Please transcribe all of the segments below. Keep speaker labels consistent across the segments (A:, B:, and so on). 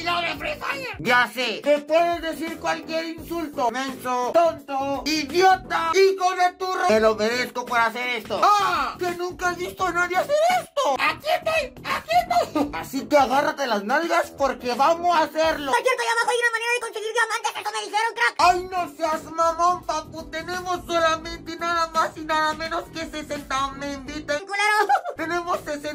A: video de Free Fire.
B: Ya sé, te puedes decir cualquier insulto. Menso, tonto, idiota, hijo de turro. Me lo merezco por hacer esto. ¡Ah! Que nunca has visto a nadie hacer esto.
A: Aquí estoy.
B: Así que agárrate las nalgas porque vamos a hacerlo.
C: Por cierto, ya abajo hay una manera de conseguir diamantes, eso me dijeron, crack.
B: Ay, no seas mamón, papu. Tenemos solamente nada más y nada menos que 60. Me inviten.
C: Culero.
B: Tenemos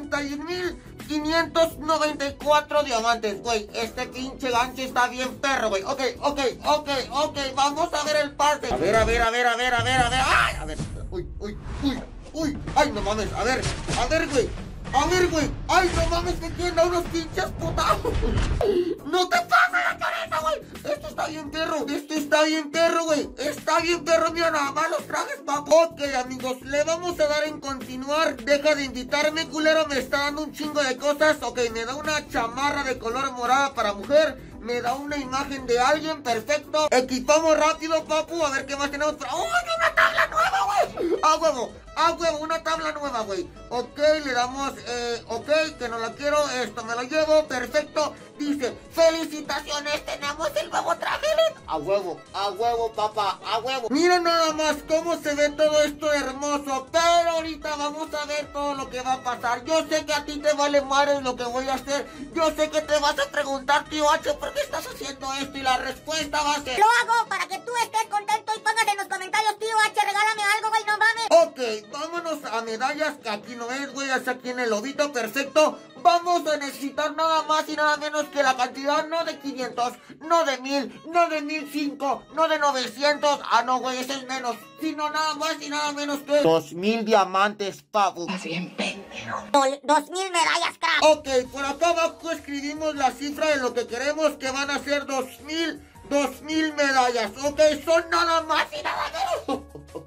B: 61,594 diamantes, güey. Este pinche gancho está bien perro, güey. Ok. Vamos a ver el pase. A ver. Ay, a ver. Uy. Ay, no mames. A ver, güey. Ay, no mames, me quieren dar unos pinches putazos. No te pases la cabeza, güey. Esto está bien perro, güey. Está bien perro, mira nada más los trajes, papu. Ok, amigos, le vamos a dar en continuar. Deja de invitarme, culero. Me está dando un chingo de cosas. Ok, me da una chamarra de color morada para mujer. Me da una imagen de alguien, perfecto. Equipamos rápido, papu, a ver qué más tenemos. ¡Uy, una tabla nueva, güey! ¡A huevo! Una tabla nueva, güey. Ok, le damos, ok, que no la quiero, esto me lo llevo, perfecto. Dice, felicitaciones, tenemos el nuevo traje. A huevo, papá, a huevo. Mira nada más cómo se ve todo esto hermoso. Pero ahorita vamos a ver todo lo que va a pasar. Yo sé que a ti te vale madre lo que voy a hacer. Yo sé que te vas a preguntar, tío H, ¿por qué estás haciendo esto? Y la respuesta va a ser...
C: Lo hago para que tú estés contento y pongas en los comentarios, tío H, regálame algo, güey, no mames.
B: Ok, vámonos a medallas, que aquí no es, güey, es aquí en el lobito, perfecto. Vamos a necesitar nada más y nada menos que la cantidad, no de 500, no de 1000, no de 1005, no de 900. Ah, no, güey, ese es menos. Sino nada más y nada menos que 2000 diamantes, papu.
A: Así en pendejo.
C: 2000 medallas, crack.
B: Ok, por acá abajo escribimos la cifra de lo que queremos, que van a ser 2000 medallas. Ok, son nada más y nada menos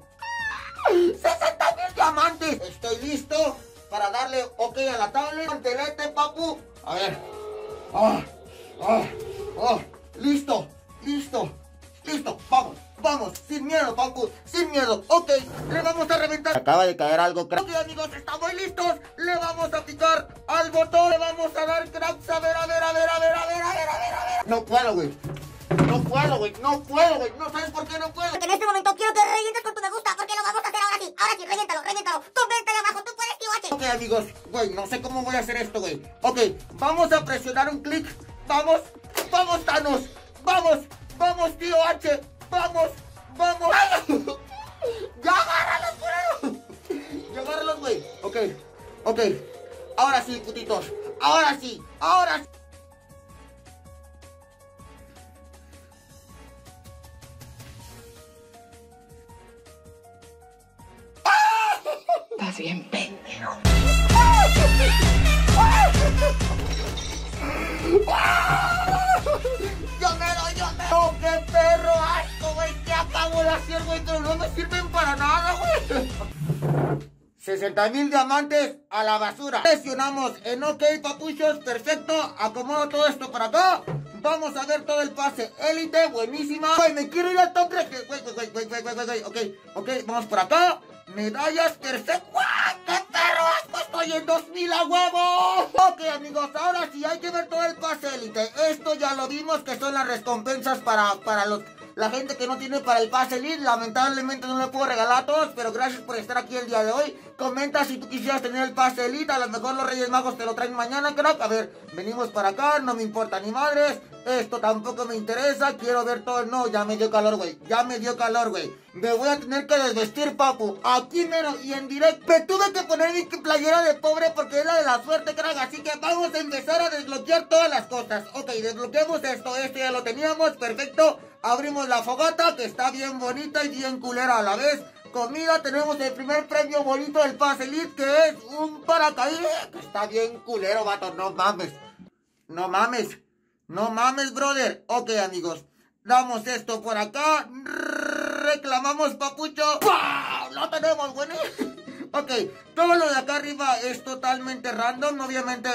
B: 60,000 diamantes. Estoy listo para darle ok a la tablet. Mantelete, papu. A ver. Listo. Vamos. Sin miedo, papu. Sin miedo. Ok, le vamos a reventar. Acaba de caer algo, crack. Ok, amigos, estamos listos. Le vamos a picar al botón. Le vamos a dar cracks. A ver. No puedo, güey. No sabes por qué no puedo.
C: Porque en este momento quiero que revientes con tu me gusta, porque lo vamos a hacer ahora sí. Ahora sí, reviéntalo. Comenta ahí abajo, tú puedes, tío H.
B: Ok, amigos, güey, no sé cómo voy a hacer esto, güey. Ok, vamos a presionar un clic. Vamos, Thanos. Vamos, tío H. Vamos. ¡Ya agárralos, culero! ¡Ya agárralos, güey! Ok. Ahora sí, putitos. Ahora sí.
A: Estás bien pendejo.
B: ¡Yo me doy! ¡Oh, qué perro asco, güey! ¿Qué acabo de hacer, güey? Pero no me sirven para nada, güey. 60,000 diamantes a la basura. Presionamos en OK, papuchos. Perfecto. Acomodo todo esto para acá. Vamos a ver todo el pase. Élite, buenísima. Güey, me quiero ir al top 3. Güey. Ok, vamos por acá. Medallas, perfecto. ¡Guau! ¡Qué perro asco! Estoy en 2000 a huevo. Ok, amigos, ahora sí hay que ver todo el pase élite. Esto ya lo vimos, que son las recompensas para la gente que no tiene para el pase elite. Lamentablemente no le puedo regalar a todos, pero gracias por estar aquí el día de hoy. Comenta si tú quisieras tener el pase elite. A lo mejor los Reyes Magos te lo traen mañana, crack. A ver, venimos para acá, no me importa ni madres. Esto tampoco me interesa, quiero ver todo. No, ya me dio calor, güey. Me voy a tener que desvestir, papu. Aquí menos y en directo. Me tuve que poner mi playera de pobre porque es la de la suerte, crack. Así que vamos a empezar a desbloquear todas las cosas. Ok, desbloqueamos esto ya lo teníamos, perfecto. Abrimos la fogata, que está bien bonita y bien culera a la vez. Comida, tenemos el primer premio bonito del pase elite, que es un paracaídas. Que está bien culero, vato, no mames, brother. Ok, amigos, damos esto por acá. Reclamamos, papucho. ¡Wow! Lo tenemos, güey. Ok, todo lo de acá arriba es totalmente random. Obviamente,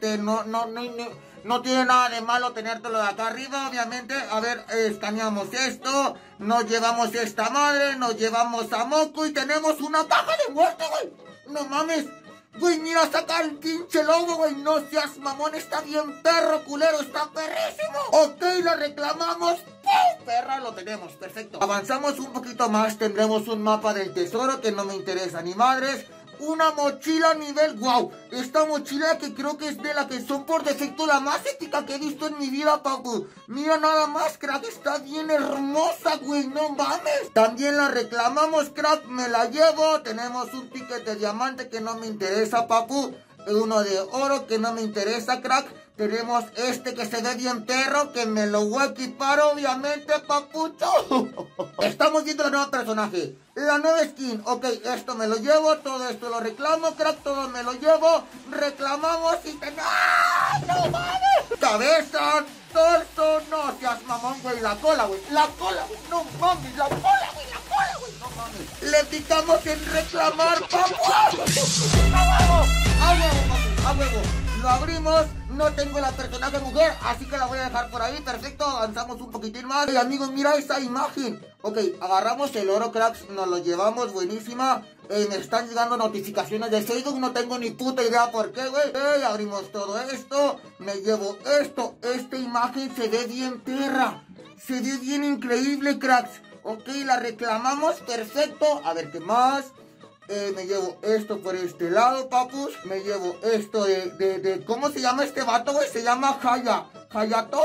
B: no tiene nada de malo tenértelo de acá arriba, obviamente. A ver, escaneamos esto. Nos llevamos esta madre. Nos llevamos a Moco y tenemos una caja de muerte, güey. No mames. Güey, mira, saca el pinche logo, güey. No seas mamón, está bien perro, culero, está perrísimo. Ok, lo reclamamos. ¡Pum! Perra, lo tenemos, perfecto. Avanzamos un poquito más, tendremos un mapa del tesoro que no me interesa ni madres. Una mochila nivel, wow, esta mochila que creo que es de la que son por defecto la más ética que he visto en mi vida, papu. Mira nada más, crack, está bien hermosa, güey, no mames. También la reclamamos, crack, me la llevo. Tenemos un ticket de diamante que no me interesa, papu. Uno de oro que no me interesa, crack. Tenemos este que se ve bien perro, que me lo voy a equipar, obviamente, papucho. Estamos viendo el nuevo personaje, la nueva skin. Ok, esto me lo llevo, todo esto lo reclamo, crack, todo me lo llevo. Reclamamos y ¡ah! ¡No mames! Cabeza, torso, no seas mamón, güey. La cola, güey, la cola, güey. No mames, la cola, güey, la cola, güey. No mames. Le picamos en reclamar, papu. ¡A huevo! ¡A huevo, papu! ¡A huevo! Lo abrimos. No tengo la personaje mujer, así que la voy a dejar por ahí. Perfecto, avanzamos un poquitín más. Hey, amigos, mira esa imagen. Ok, agarramos el oro, cracks, nos lo llevamos, buenísima. Me están llegando notificaciones de Facebook, no tengo ni puta idea por qué, güey. Abrimos todo esto, me llevo esto. Esta imagen se ve bien perra, se ve bien increíble, cracks. Ok, la reclamamos, perfecto. A ver, ¿qué más? Me llevo esto por este lado, papus. Me llevo esto de ¿cómo se llama este vato, güey? Se llama Hayato.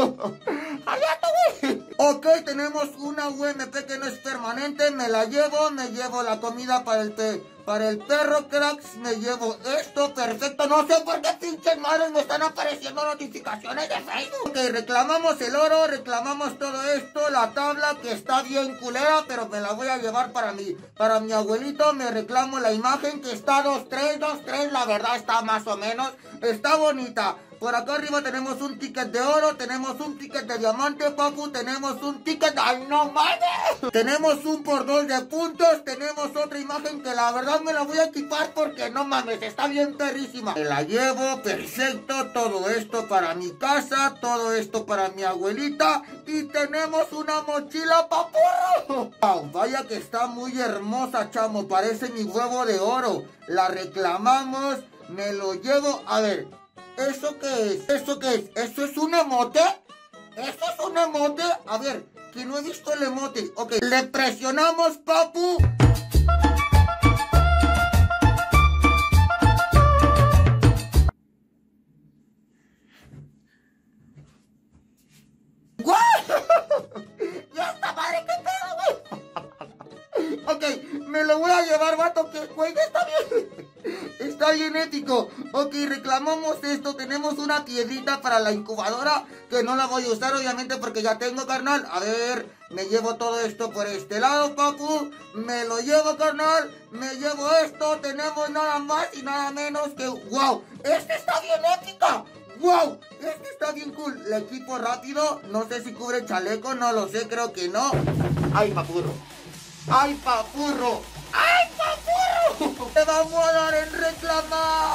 B: Hayato, güey. Ok, tenemos una UMP que no es permanente. Me la llevo, me llevo la comida para el perro, cracks. Me llevo esto, perfecto. No sé por qué pinches madres me están apareciendo notificaciones de Facebook. Ok, reclamamos el oro, reclamamos todo esto. La tabla que está bien culera, pero me la voy a llevar para mi abuelito. Me reclamo la imagen que está 2-3, la verdad está más o menos. Está bonita. Por acá arriba tenemos un ticket de oro, tenemos un ticket de diamante, papu, tenemos un ticket... ¡Ay, no mames! Tenemos un por 2 de puntos, tenemos otra imagen que la verdad me la voy a equipar porque no mames, está bien perrísima. Me la llevo, perfecto, todo esto para mi casa, todo esto para mi abuelita y tenemos una mochila, papurro. Wow, vaya que está muy hermosa, chamo, parece mi huevo de oro. La reclamamos, me lo llevo, a ver... ¿Eso qué es? ¿Eso qué es? ¿Eso es un emote? ¿Eso es un emote? A ver, que no he visto el emote. Ok, le presionamos, papu. ¡Guau! ¡Ya está, madre! ¿Qué pedo, güey? Ok, me lo voy a llevar, vato, que güey, está bien. Está bien ético. Ok, reclamamos esto. Tenemos una piedrita para la incubadora que no la voy a usar, obviamente, porque ya tengo, carnal. A ver, me llevo todo esto por este lado, papu. Me lo llevo, carnal. Me llevo esto. Tenemos nada más y nada menos que... ¡Wow! ¡Este está bien ética! ¡Wow! Este está bien cool. Le equipo rápido. No sé si cubre chaleco. No lo sé, creo que no. ¡Ay, papurro! ¡Ay, papurro! ¡Ay, papurro! ¡Te vamos a dar en reclamar!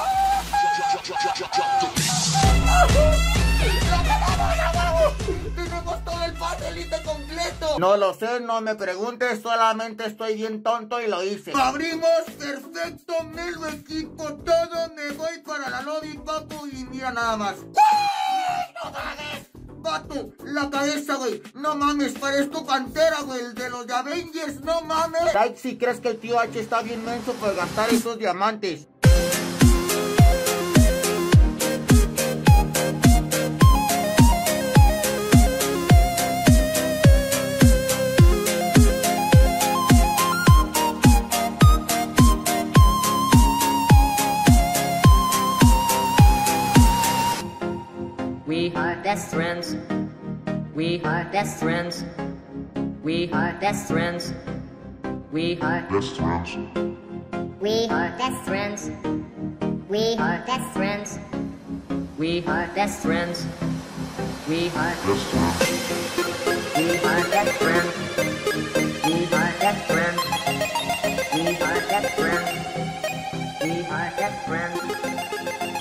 B: ¡Tenemos todo el pastelito completo! No lo sé, no me preguntes, solamente estoy bien tonto y lo hice. Lo abrimos, perfecto, me lo equipo todo, me voy para la lobby, papu, y mira nada más. ¡Ay, no mames! Vato, la cabeza, güey, no mames, parezco Pantera, güey, el de los de Avengers, no mames. Like si crees que el tío H está bien menso por gastar esos diamantes.
D: We are best friends. We are best friends. We are best friends. We are best friends. We are best friends. We are best friends. We are best friends. We are best friends. We are best friends. We are best friends. We are best friends. We are best friends.